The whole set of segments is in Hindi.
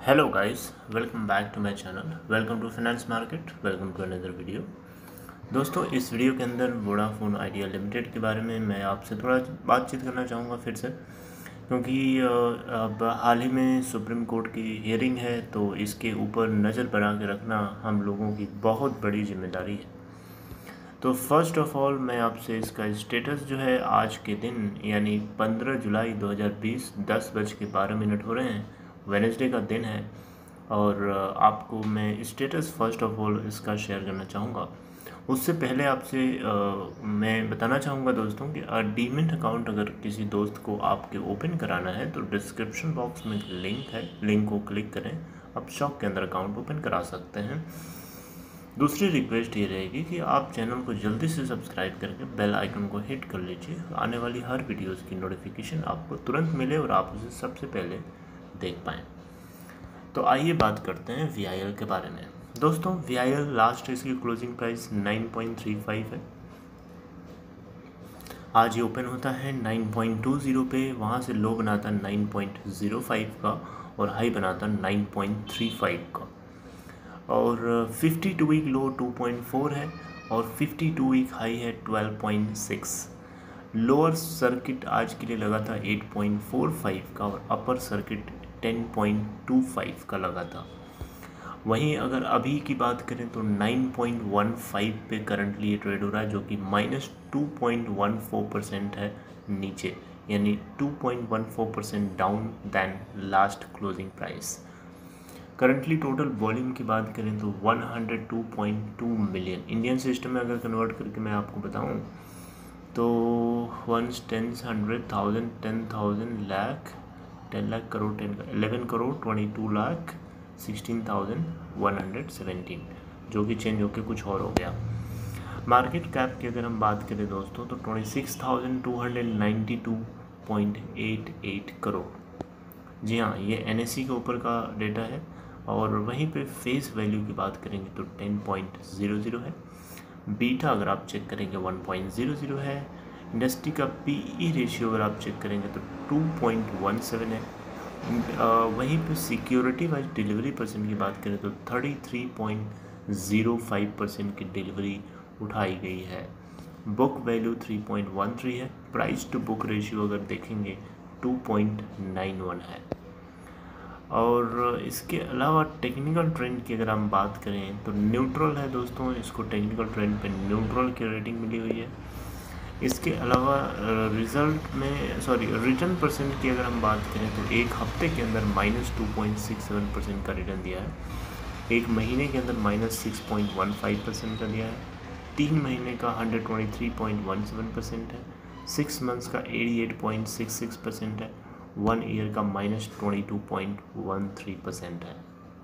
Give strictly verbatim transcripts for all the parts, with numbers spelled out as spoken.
Hello guys, welcome back to my channel. Welcome to Finance Market. Welcome to another video. दोस्तों, इस वीडियो के अंदर वोडाफोन आइडिया लिमिटेड के बारे में मैं आपसे थोड़ा बातचीत करना चाहूँगा फिर से, क्योंकि अब हाल ही में सुप्रीम कोर्ट की हियरिंग है, तो इसके ऊपर नज़र बना के रखना हम लोगों की बहुत बड़ी जिम्मेदारी है। तो फर्स्ट ऑफ ऑल मैं आपसे इसका स्टेटस जो है आज के दिन यानी पंद्रह जुलाई दो हज़ार बीस दस बज के बारह मिनट हो रहे हैं, वेडनेसडे का दिन है, और आपको मैं स्टेटस फर्स्ट ऑफ ऑल इसका शेयर करना चाहूँगा। उससे पहले आपसे मैं बताना चाहूँगा दोस्तों कि डीमैट अकाउंट अगर किसी दोस्त को आपके ओपन कराना है तो डिस्क्रिप्शन बॉक्स में लिंक है, लिंक को क्लिक करें, आप शॉप के अंदर अकाउंट ओपन करा सकते हैं। दूसरी रिक्वेस्ट ये रहेगी कि आप चैनल को जल्दी से सब्सक्राइब करके बेल आइकन को हिट कर लीजिए, आने वाली हर वीडियोस की नोटिफिकेशन आपको तुरंत मिले और आप उसे सबसे पहले देख पाएँ। तो आइए बात करते हैं वी आई एल के बारे में। दोस्तों, वी आई एल लास्ट इसकी क्लोजिंग प्राइस नौ पॉइंट तीन पाँच है। आज ये ओपन होता है नौ पॉइंट दो शून्य पे, वहाँ से लो बनाता नौ पॉइंट शून्य पाँच का और हाई बनाता नौ पॉइंट तीन पाँच का, और बावन वीक लो दो पॉइंट चार है और बावन वीक हाई है बारह पॉइंट छह। लोअर सर्किट आज के लिए लगा था आठ पॉइंट चार पाँच का और अपर सर्किट दस पॉइंट दो पाँच का लगा था। वहीं अगर अभी की बात करें तो नौ पॉइंट एक पाँच पे करंटली ये ट्रेड हो रहा है, जो कि माइनस टू पॉइंट एक चार परसेंट है नीचे, यानी टू पॉइंट एक चार percent down than last closing price. Currently total volume की बात करें तो एक सौ दो पॉइंट दो मिलियन, इंडियन सिस्टम में अगर कन्वर्ट करके मैं आपको बताऊं तो one ten hundred thousand ten thousand lakh ten lakh crore ten eleven crore twenty two lakh sixteen thousand one hundred seventeen, जो कि चेंज होकर कुछ और हो गया। मार्केट कैप की अगर हम बात करें दोस्तों तो twenty six thousand two hundred ninety two point eight eight crore. जी हाँ, ये एन एस ई के ऊपर का डेटा है। और वहीं पे फेस वैल्यू की बात करेंगे तो टेन पॉइंट ज़ीरो ज़ीरो है। बीटा अगर आप चेक करेंगे वन पॉइंट ज़ीरो ज़ीरो है। इंडस्ट्री का पीई रेशियो अगर आप चेक करेंगे तो टू पॉइंट वन सेवन है। वहीं पे सिक्योरिटी वाइज डिलीवरी परसेंट की बात करें तो thirty three point zero five percent की डिलीवरी उठाई गई है। Book value three point one three है। प्राइस टू बुक रेशियो अगर देखेंगे टू पॉइंट नाइन वन है। और इसके अलावा टेक्निकल ट्रेंड की अगर हम बात करें तो न्यूट्रल है दोस्तों, इसको टेक्निकल ट्रेंड पे न्यूट्रल की रेटिंग मिली हुई है। इसके अलावा रिजल्ट में सॉरी रिटर्न परसेंट की अगर हम बात करें तो एक हफ्ते के अंदर minus two point six seven percent का रिटर्न दिया है, एक महीने के अंदर minus six point one five percent का दिया है, तीन महीने का hundred twenty three point one seven percent है, सिक्स मंथ्स का eighty eight point six six percent है, वन ईयर का minus twenty two point one three percent है।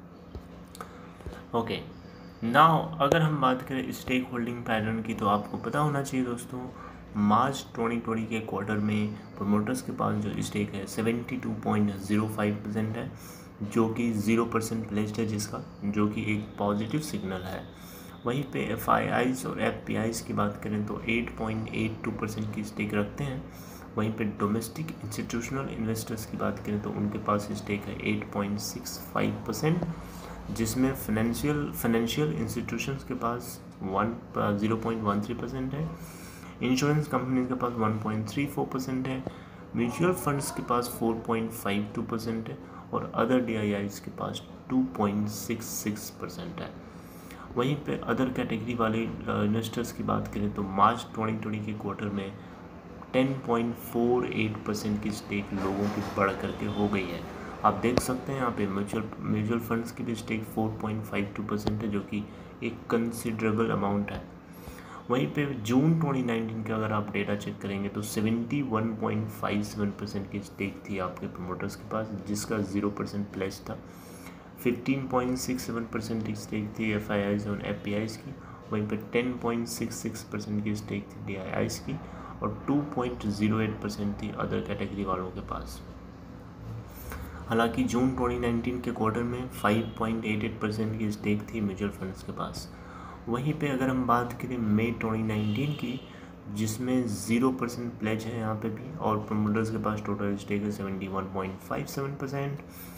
ओके, नाउ अगर हम बात करें स्टेक होल्डिंग पैटर्न की तो आपको पता होना चाहिए दोस्तों, मार्च ट्वेंटी ट्वेंटी के क्वार्टर में प्रोमोटर्स के पास जो स्टेक है seventy two point zero five percent है, जो कि ज़ीरो परसेंट प्लेस्ड है, जिसका जो कि एक पॉजिटिव सिग्नल है। वहीं पे एफ आई आईज़ और एफ पी आईज़ की बात करें तो eight point eight two percent की स्टेक रखते हैं। वहीं पे डोमेस्टिक इंस्टीट्यूशनल इन्वेस्टर्स की बात करें तो उनके पास स्टेक है eight point six five percent, जिसमें फाइनेंशियल फाइनेंशियल इंस्टीट्यूशंस के पास one zero point one three percent है, इंश्योरेंस कंपनी के पास one point three four percent है, म्यूचुअल फंड्स के पास four point five two percent है और अदर डी आई आईज़ के पास two point six six percent है। वहीं पे अदर कैटेगरी वाले इन्वेस्टर्स की बात करें तो मार्च ट्वेंटी ट्वेंटी के क्वार्टर में ten point four eight percent की स्टेक लोगों की बढ़ करके हो गई है। आप देख सकते हैं यहाँ पे म्यूचुअल म्यूचुअल फंड्स की भी stake four point five two percent है, जो कि एक कंसिडरेबल अमाउंट है। वहीं पे जून ट्वेंटी नाइनटीन का अगर आप डेटा चेक करेंगे तो seventy one point five seven percent की स्टेक थी आपके प्रमोटर्स के पास, जिसका ज़ीरो परसेंट प्लेस था। Fifteen point six seven percent की स्टेक थी एफ आई आईज़ और एफ पी आईज़ की। वहीं पे ten point six six percent की स्टेक थी डी आई आईज़ की और two point zero eight percent थी अदर कैटेगरी वालों के पास। हालांकि जून ट्वेंटी नाइनटीन के क्वार्टर में five point eight eight percent की स्टेक थी म्यूचुअल फंड्स के पास। वहीं पे अगर हम बात करें मई ट्वेंटी नाइनटीन की, जिसमें ज़ीरो परसेंट प्लेज है यहाँ पे भी, और प्रमोटर्स के पास टोटल स्टेक है seventy one point five seven percent.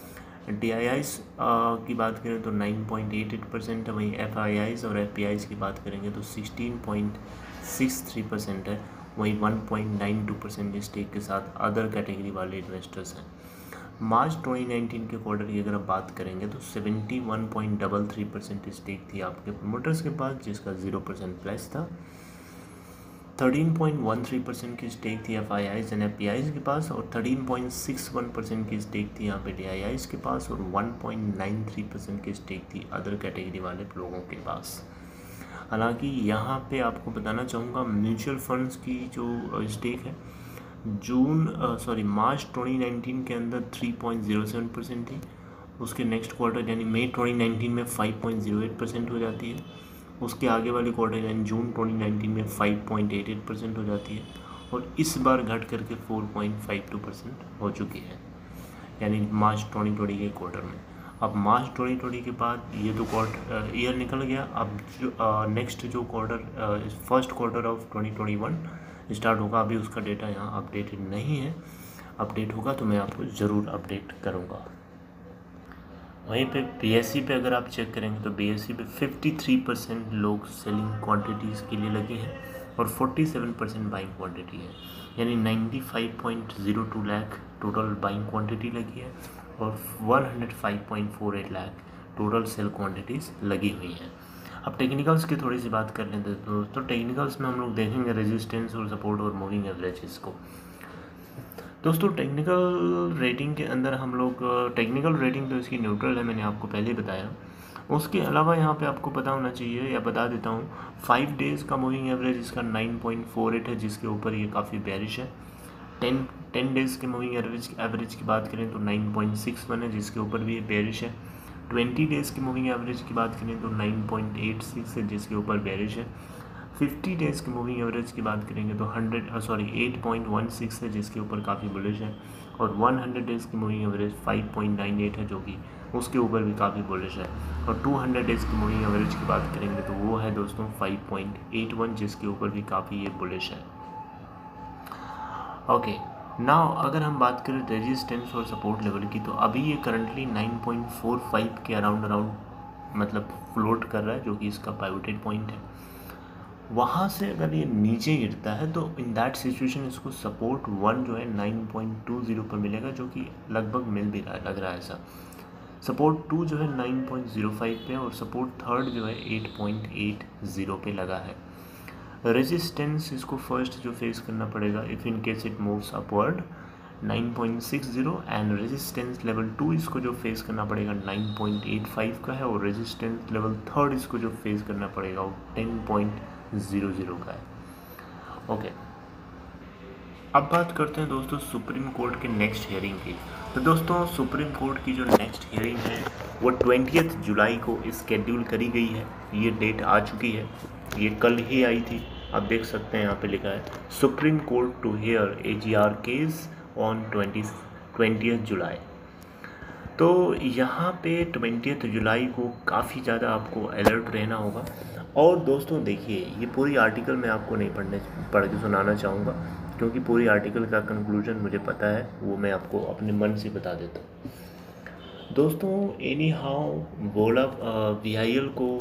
D I Is की बात करें तो nine point eight eight percent है, वहीं एफ आई आईज़ और एफ पी आईज़ की बात करेंगे तो sixteen point six three percent है, वहीं one point nine two percent stake के साथ अदर कैटेगरी वाले इन्वेस्टर्स हैं। मार्च ट्वेंटी नाइनटीन के क्वार्टर की अगर आप बात करेंगे तो seventy one point double three percent stake थी आपके प्रमोटर्स के पास, जिसका ज़ीरो परसेंट प्लस था। Thirteen point one three percent की स्टेक थी F I Is and F P Is के पास, और thirteen point six one percent की स्टेक थी यहाँ पे डी आई आईज़ के पास, और one point nine three percent की स्टेक थी अदर कैटेगरी वाले लोगों के पास। हालांकि यहाँ पे आपको बताना चाहूँगा म्यूचुअल फंड्स की जो स्टेक है June sorry March twenty nineteen के अंदर three point zero seven percent थी, उसके नेक्स्ट क्वार्टर यानी मई ट्वेंटी नाइनटीन में five point zero eight percent हो जाती है, उसके आगे वाली क्वार्टर यानी जून ट्वेंटी नाइनटीन में five point eight eight percent हो जाती है, और इस बार घट करके four point five two percent हो चुकी है, यानी मार्च ट्वेंटी ट्वेंटी के क्वार्टर में। अब मार्च ट्वेंटी ट्वेंटी के बाद ये तो क्वार्टर ईयर निकल गया, अब जो नेक्स्ट जो quarter first quarter of twenty twenty one start होगा। अभी उसका डेटा यहाँ अपडेटेड नहीं है, अपडेट होगा तो मैं आपको ज़रूर अपडेट करूँगा। वहीं पे बी एस ई पे अगर आप चेक करेंगे तो बी एस ई पे फिफ्टी थ्री परसेंट लोग सेलिंग क्वांटिटीज़ के लिए लगे हैं और forty seven percent buying quantity है, यानी ninety five point zero two lakh total buying quantity लगी है और one hundred five point four eight lakh total sell quantities लगी हुई हैं। अब टेक्निकल्स की थोड़ी सी बात कर लेते हैं दोस्तों। तो टेक्निकल्स में हम लोग देखेंगे रेजिस्टेंस और सपोर्ट और मूविंग एवरेजेस को। दोस्तों टेक्निकल रेटिंग के अंदर हम लोग टेक्निकल रेटिंग तो इसकी न्यूट्रल है, मैंने आपको पहले बताया। उसके अलावा यहाँ पे आपको पता होना चाहिए, या बता देता हूँ, फाइव डेज़ का मूविंग एवरेज इसका नाइन पॉइंट फोर एट है, जिसके ऊपर ये काफ़ी बेरिश है। टेन टेन डेज़ के मूविंग एवरेज एवरेज की बात करें तो नाइन पॉइंट सिक्स वन है, जिसके ऊपर भी ये बेरिश है। ट्वेंटी डेज़ की मूविंग एवरेज की बात करें तो नाइन पॉइंट एट सिक्स है, जिसके ऊपर बेरिश है। फिफ्टी डेज़ की मूविंग एवरेज की बात करेंगे तो hundred sorry eight point one six है, जिसके ऊपर काफ़ी बुलिश है। और वन हंड्रेड डेज़ की moving average five point nine eight है, जो कि उसके ऊपर भी काफ़ी बुलिश है। और टू हंड्रेड डेज़ की मूविंग एवरेज की बात करेंगे तो वो है दोस्तों फाइव पॉइंट एट वन, जिसके ऊपर भी काफ़ी ये बुलिश है। ओके नाउ अगर हम बात करें रेजिस्टेंस और सपोर्ट लेवल की, तो अभी ये currently nine point four five के अराउंड अराउंड मतलब फ्लोट कर रहा है, जो कि इसका पाइवोटेड पॉइंट है। वहाँ से अगर ये नीचे गिरता है तो इन दैट सिचुएशन इसको सपोर्ट वन जो है नाइन पॉइंट टू ज़ीरो पर मिलेगा, जो कि लगभग मिल भी रहा है, लग रहा है ऐसा। सपोर्ट टू जो है नाइन पॉइंट ज़ीरो फाइव पे, और सपोर्ट थर्ड जो है एट पॉइंट एट ज़ीरो पे लगा है। रेजिस्टेंस इसको फर्स्ट जो फेस करना पड़ेगा if in case it moves upward nine point six zero, and resistance level two इसको जो फेस करना पड़ेगा नाइन पॉइंट एट फाइव का है, और रेजिस्टेंस लेवल थर्ड इसको जो फेस करना पड़ेगा वो टेन पॉइंट ज़ीरो ज़ीरो का है। ओके अब बात करते हैं दोस्तों सुप्रीम कोर्ट के नेक्स्ट हियरिंग की। तो दोस्तों सुप्रीम कोर्ट की जो नेक्स्ट हियरिंग है वो ट्वेंटियथ जुलाई को स्केड्यूल करी गई है। ये डेट आ चुकी है, ये कल ही आई थी। आप देख सकते हैं यहाँ पे लिखा है supreme court to hear A G R case on twenty twentieth July. तो यहाँ पे ट्वेंटियथ जुलाई को काफ़ी ज़्यादा आपको अलर्ट रहना होगा। और दोस्तों देखिए ये पूरी आर्टिकल मैं आपको नहीं पढ़ने पढ़ के सुनाना चाहूँगा, क्योंकि पूरी आर्टिकल का कंक्लूजन मुझे पता है, वो मैं आपको अपने मन से बता देता हूँ। दोस्तों एनी हाउ बोला वी आई एल को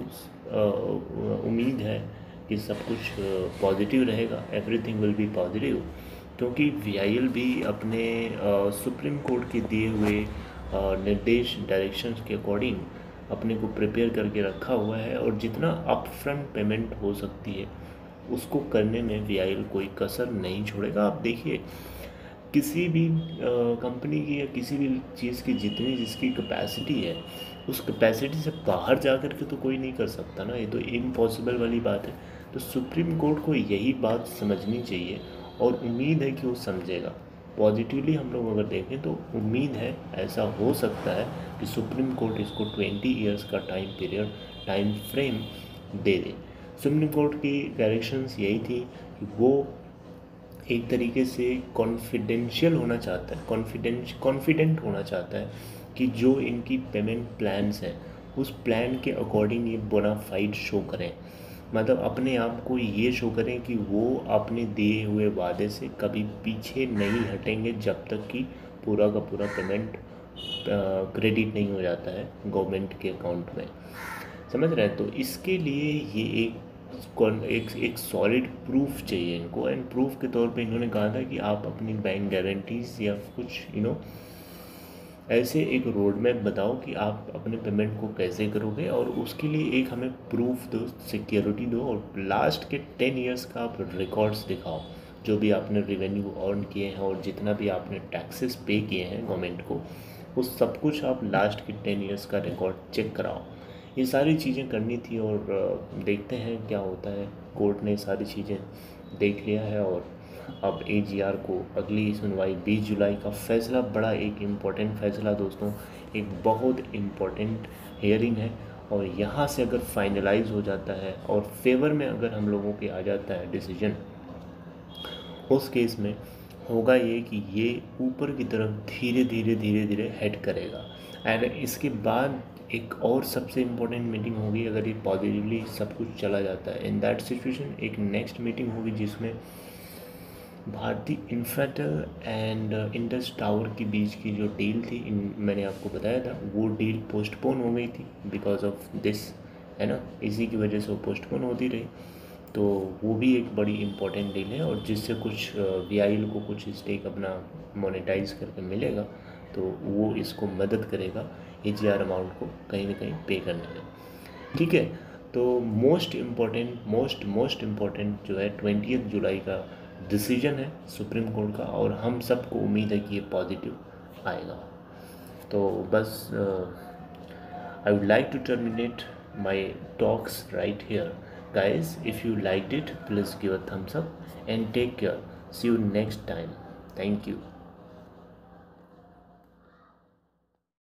उम्मीद है कि सब कुछ पॉजिटिव रहेगा, एवरीथिंग विल बी पॉजिटिव, क्योंकि वी आई एल भी अपने सुप्रीम कोर्ट के दिए हुए निर्देश डायरेक्शंस के अकॉर्डिंग अपने को प्रिपेयर करके रखा हुआ है, और जितना अप फ्रंट पेमेंट हो सकती है उसको करने में वी आई एल कोई कसर नहीं छोड़ेगा। आप देखिए किसी भी कंपनी की या किसी भी चीज़ की जितनी जिसकी कैपेसिटी है उस कैपेसिटी से बाहर जा कर के तो कोई नहीं कर सकता ना, ये तो इम्पॉसिबल वाली बात है। तो सुप्रीम कोर्ट को यही बात समझनी चाहिए, और उम्मीद है कि वो समझेगा। पॉजिटिवली हम लोग अगर देखें तो उम्मीद है ऐसा हो सकता है कि सुप्रीम कोर्ट इसको ट्वेंटी इयर्स का टाइम पीरियड टाइम फ्रेम दे दे। सुप्रीम कोर्ट की डायरेक्शंस यही थी कि वो एक तरीके से कॉन्फिडेंशियल होना चाहता है, कॉन्फिडेंस कॉन्फिडेंट होना चाहता है कि जो इनकी पेमेंट प्लान्स हैं उस प्लान के अकॉर्डिंग ये बोनाफाइड शो करें, मतलब अपने आप को ये शो करें कि वो अपने दिए हुए वादे से कभी पीछे नहीं हटेंगे जब तक कि पूरा का पूरा पेमेंट क्रेडिट नहीं हो जाता है गवर्नमेंट के अकाउंट में, समझ रहे हैं। तो इसके लिए ये एक एक एक सॉलिड प्रूफ चाहिए इनको, एंड प्रूफ के तौर पे इन्होंने कहा था कि आप अपनी बैंक गारंटीज या कुछ यू नो ऐसे एक रोड मैप बताओ कि आप अपने पेमेंट को कैसे करोगे, और उसके लिए एक हमें प्रूफ दो, सिक्योरिटी दो, और लास्ट के टेन इयर्स का आप रिकॉर्ड्स दिखाओ, जो भी आपने रेवेन्यू अर्न किए हैं और जितना भी आपने टैक्सेस पे किए हैं गवर्नमेंट को, वो सब कुछ आप लास्ट के टेन इयर्स का रिकॉर्ड चेक कराओ। ये सारी चीज़ें करनी थी, और देखते हैं क्या होता है। कोर्ट ने सारी चीज़ें देख लिया है, और अब ए जी आर को अगली सुनवाई बीस जुलाई का फैसला, बड़ा एक इम्पॉर्टेंट फैसला दोस्तों, एक बहुत इम्पॉर्टेंट हियरिंग है, और यहाँ से अगर फाइनलाइज हो जाता है और फेवर में अगर हम लोगों के आ जाता है डिसीजन, उस केस में होगा ये कि ये ऊपर की तरफ धीरे धीरे धीरे धीरे हेड करेगा। एंड इसके बाद एक और सबसे इम्पोर्टेंट मीटिंग होगी, अगर ये पॉजिटिवली सब कुछ चला जाता है, इन दैट सिचुएशन एक नेक्स्ट मीटिंग होगी जिसमें Bharti Infratel and Indus tower के बीच की जो डील थी, इन मैंने आपको बताया था, वो डील पोस्टपोन हो गई थी बिकॉज ऑफ दिस, है ना, इसी की वजह से वो पोस्टपोन होती रही। तो वो भी एक बड़ी इम्पोर्टेंट डील है, और जिससे कुछ वी आई एल को कुछ स्टेक अपना मोनेटाइज करके मिलेगा, तो वो इसको मदद करेगा ए जी आर अमाउंट को कहीं ना कहीं पे करने में, ठीक है। तो most important most most important जो है ट्वेंटियथ जुलाई का डिसीजन है सुप्रीम कोर्ट का, और हम सबको उम्मीद है कि ये पॉजिटिव आएगा। तो बस I would like to terminate my talks right here guys. If you liked it, please give a thumbs up and take care. See you next time. Thank you.